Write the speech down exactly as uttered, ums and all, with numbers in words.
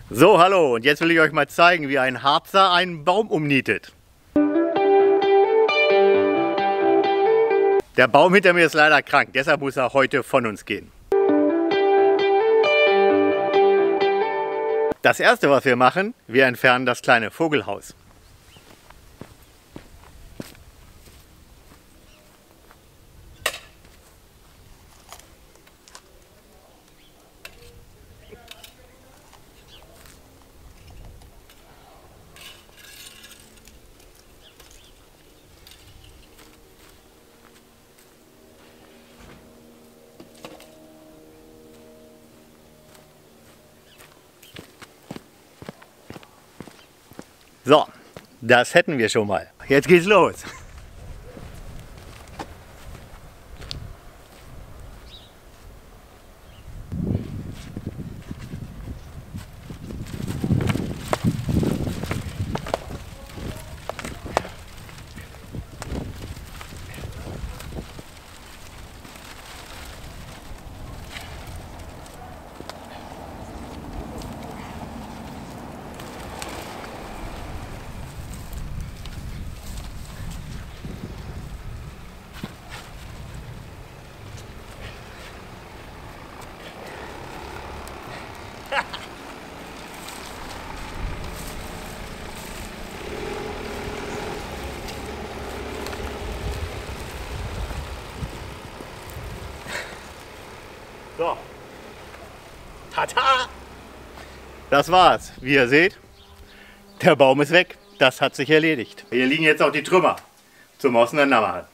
So, hallo, und jetzt will ich euch mal zeigen, wie ein Harzer einen Baum umnietet. Der Baum hinter mir ist leider krank, deshalb muss er heute von uns gehen. Das erste, was wir machen, wir entfernen das kleine Vogelhaus. So, das hätten wir schon mal. Jetzt geht's los. So. Tata! Das war's. Wie ihr seht, der Baum ist weg. Das hat sich erledigt. Hier liegen jetzt auch die Trümmer zum Auseinandermachen.